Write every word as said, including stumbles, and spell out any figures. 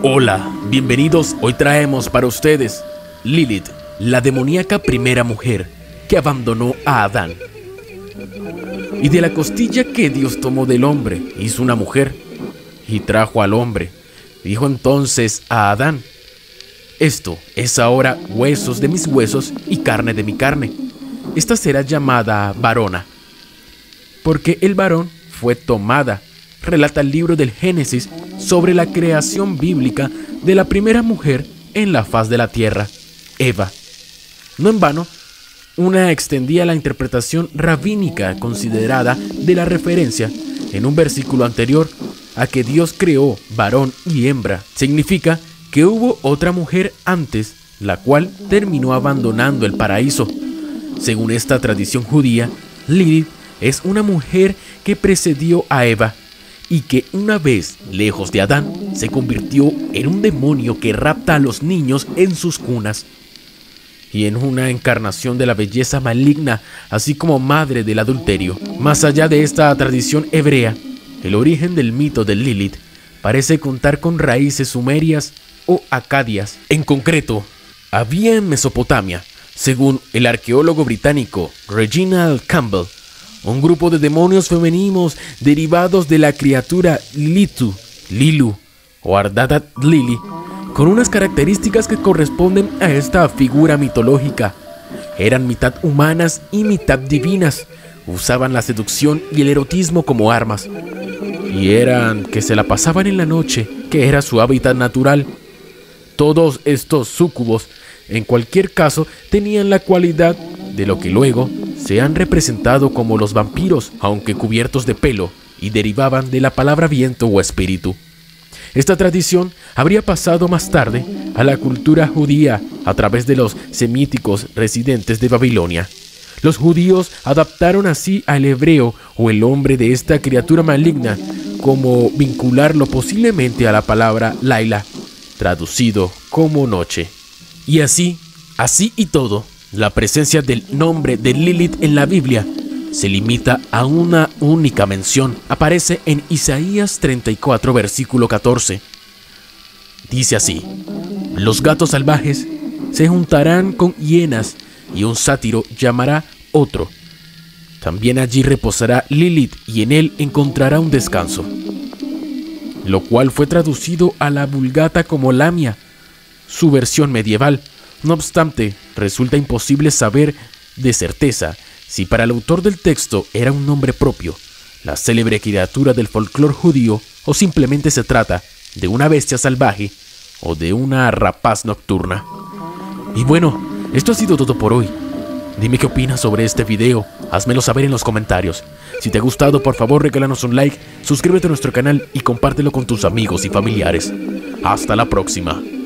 Hola, bienvenidos. Hoy traemos para ustedes Lilith, la demoníaca primera mujer que abandonó a Adán. Y de la costilla que Dios tomó del hombre, hizo una mujer y trajo al hombre. Dijo entonces a Adán: esto es ahora huesos de mis huesos y carne de mi carne. Esta será llamada varona, porque el varón fue tomada. Relata el libro del Génesis sobre la creación bíblica de la primera mujer en la faz de la tierra, Eva. No en vano, una extendía la interpretación rabínica considerada de la referencia en un versículo anterior a que Dios creó varón y hembra. Significa que hubo otra mujer antes, la cual terminó abandonando el paraíso. Según esta tradición judía, Lilith es una mujer que precedió a Eva y que una vez lejos de Adán se convirtió en un demonio que rapta a los niños en sus cunas y en una encarnación de la belleza maligna, así como madre del adulterio. Más allá de esta tradición hebrea, el origen del mito de Lilith parece contar con raíces sumerias o acadias. En concreto, había en Mesopotamia, según el arqueólogo británico Reginald Campbell, un grupo de demonios femeninos derivados de la criatura Lilith, Lilu o Ardadat Lili, con unas características que corresponden a esta figura mitológica. Eran mitad humanas y mitad divinas, usaban la seducción y el erotismo como armas, y eran que se la pasaban en la noche, que era su hábitat natural. Todos estos súcubos, en cualquier caso, tenían la cualidad de lo que luego se han representado como los vampiros, aunque cubiertos de pelo, y derivaban de la palabra viento o espíritu. Esta tradición habría pasado más tarde a la cultura judía a través de los semíticos residentes de Babilonia. Los judíos adaptaron así al hebreo o el nombre de esta criatura maligna, como vincularlo posiblemente a la palabra Laila, traducido como noche. Y así, así y todo, la presencia del nombre de Lilith en la Biblia se limita a una única mención. Aparece en Isaías treinta y cuatro, versículo catorce. Dice así: los gatos salvajes se juntarán con hienas y un sátiro llamará otro. También allí reposará Lilith y en él encontrará un descanso. Lo cual fue traducido a la Vulgata como Lamia, su versión medieval. No obstante, resulta imposible saber de certeza si para el autor del texto era un nombre propio, la célebre criatura del folclore judío, o simplemente se trata de una bestia salvaje o de una rapaz nocturna. Y bueno, esto ha sido todo por hoy. Dime qué opinas sobre este video, házmelo saber en los comentarios. Si te ha gustado, por favor regálanos un like, suscríbete a nuestro canal y compártelo con tus amigos y familiares. Hasta la próxima.